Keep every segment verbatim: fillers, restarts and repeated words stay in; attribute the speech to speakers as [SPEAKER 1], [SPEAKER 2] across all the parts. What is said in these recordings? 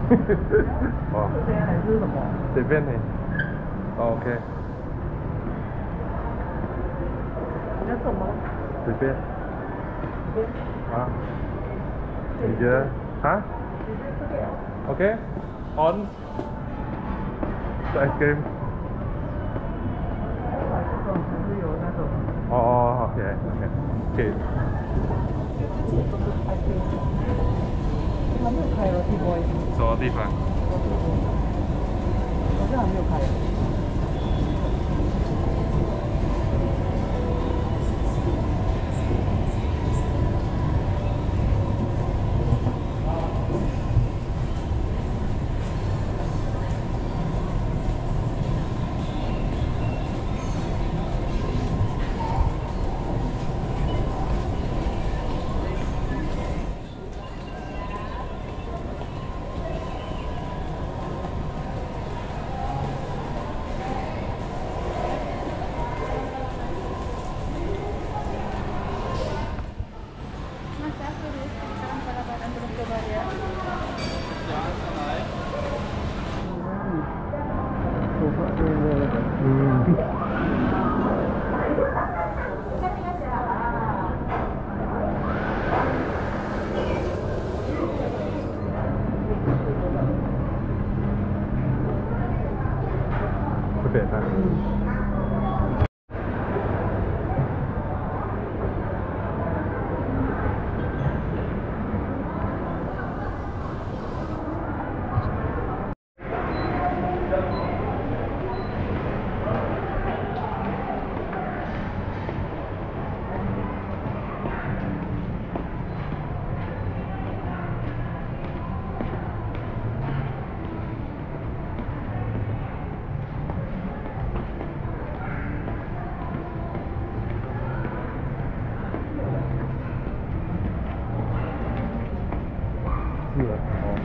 [SPEAKER 1] 哦，
[SPEAKER 2] 这边还是什么？
[SPEAKER 1] 随便你。哦 OK。
[SPEAKER 2] 你要什么？
[SPEAKER 1] 随便。
[SPEAKER 2] 随便。
[SPEAKER 1] 啊？你觉得？啊 ？OK。On。ice cream。
[SPEAKER 2] 就是有那种。
[SPEAKER 1] 哦哦 OK OK。给。
[SPEAKER 2] 都是开店。还没有开了，地方。
[SPEAKER 1] 什么地方？
[SPEAKER 2] 好像还没有开。
[SPEAKER 1] 不对的。是的，哦。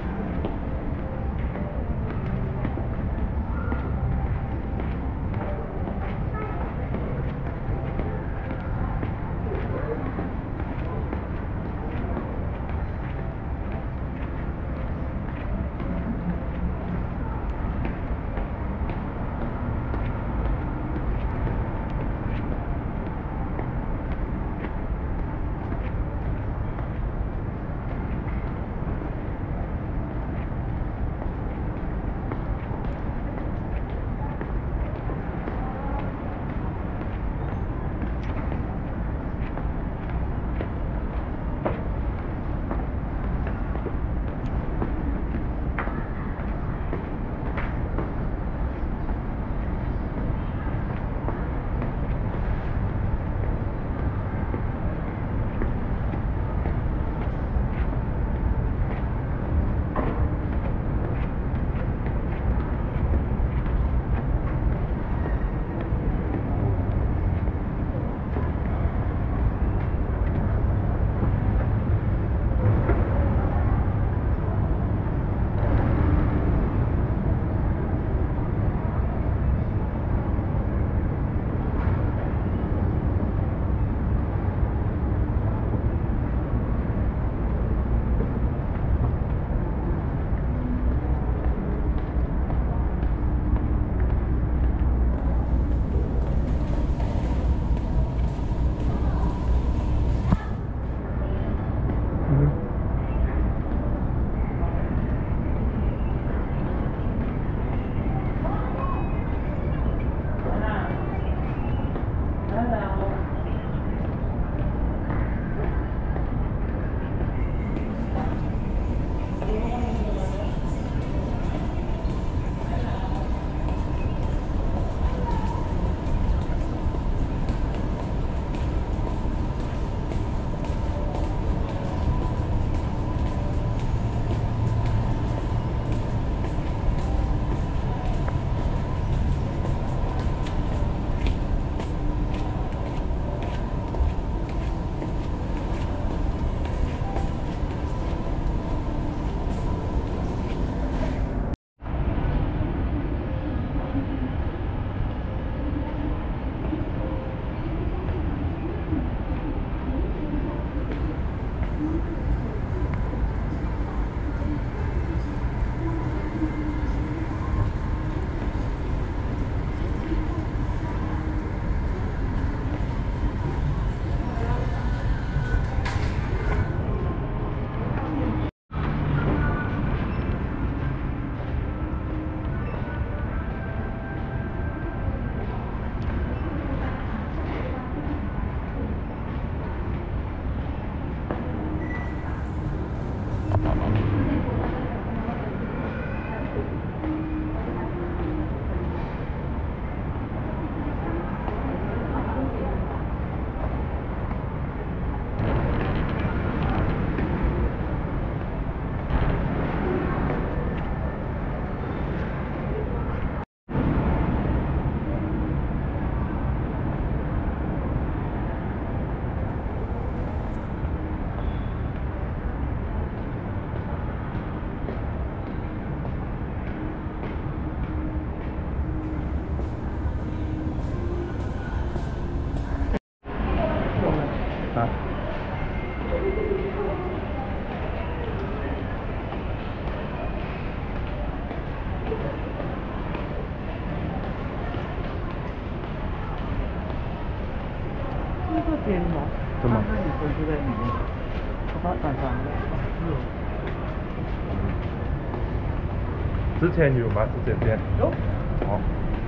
[SPEAKER 2] 天哦，
[SPEAKER 1] 什么
[SPEAKER 2] 他女生就在里面，他把晚上
[SPEAKER 1] 之前有吗？之前店
[SPEAKER 2] 有。
[SPEAKER 1] 哦。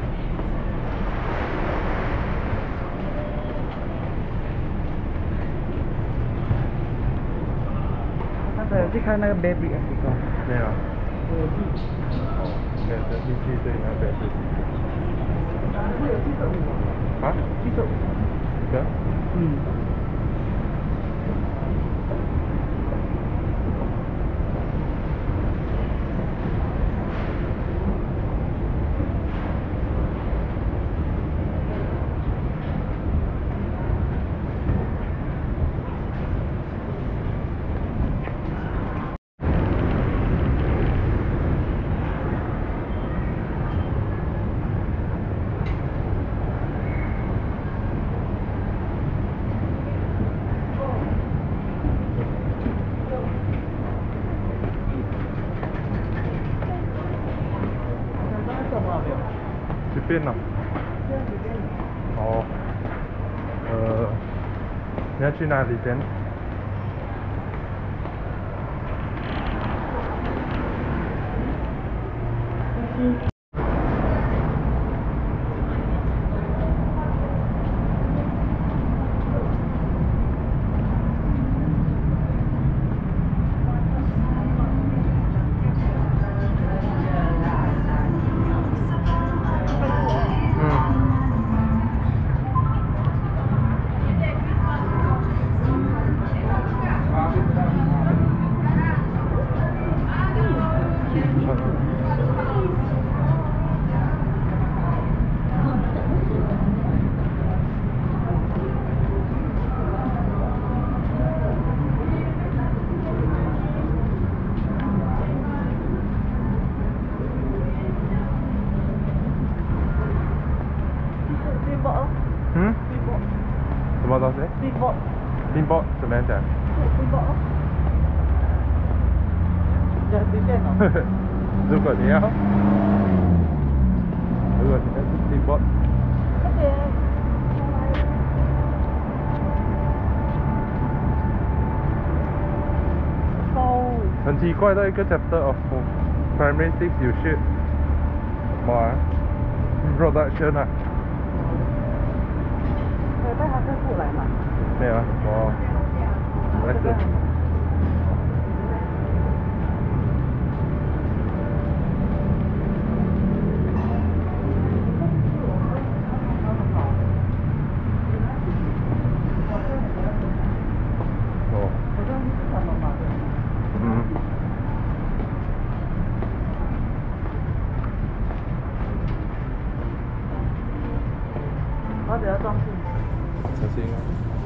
[SPEAKER 2] 刚才去看那个 baby 啊，这个。
[SPEAKER 1] 没有。
[SPEAKER 2] 有去。
[SPEAKER 1] 哦，对对，进去对那边是。
[SPEAKER 2] 会有七十五。
[SPEAKER 1] 啊？
[SPEAKER 2] 七十五。
[SPEAKER 1] 对。
[SPEAKER 2] 嗯。
[SPEAKER 1] 随便了。哦。呃，你要去哪里先？嗯？什么东西
[SPEAKER 2] Billboard。
[SPEAKER 1] Billboard 怎么样讲
[SPEAKER 2] ？Billboard。要随便哦。
[SPEAKER 1] 如果你要，如果你要是 Billboard。
[SPEAKER 2] 快点。哦。
[SPEAKER 1] 很奇怪的一个 chapter of primary six 有学什么啊 ？Production 啊。
[SPEAKER 2] 我带他再过来嘛。
[SPEAKER 1] 没有啊，我没事。哦。
[SPEAKER 2] 好像是他们嘛。
[SPEAKER 1] 嗯。
[SPEAKER 2] 我等下装进。
[SPEAKER 1] 小心啊！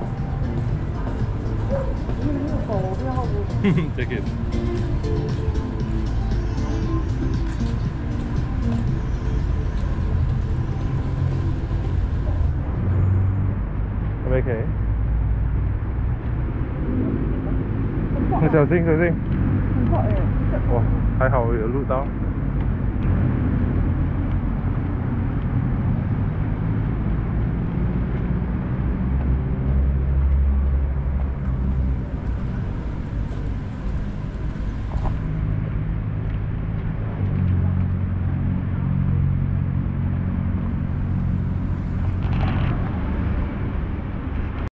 [SPEAKER 2] 你没有狗，我不要我。
[SPEAKER 1] 哼哼 ，take it。OK。小心小心！
[SPEAKER 2] 很快哎。
[SPEAKER 1] 哇，还好我有录到。